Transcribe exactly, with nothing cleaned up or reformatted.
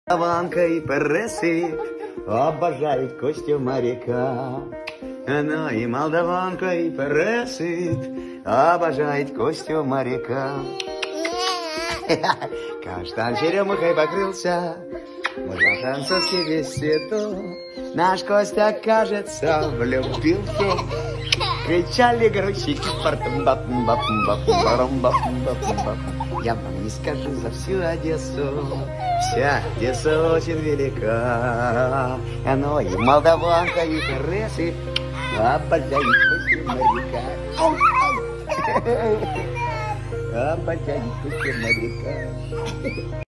Ванка и Пересы обожают Костю моряка. Ну и молдаванка и Пересы обожает Костю моряка. Каштан черемухой покрылся, можно французский весь цветок. Наш Костя, кажется, влюбился. Кричали грузчики, партум бапум бапум бапум барум бапум бапум бапум. Я вам не скажу за всю Одессу, вся Одесса очень велика. Ну и молдаванка и Пересы обожают Костю моряка. Обожают Костю моряка.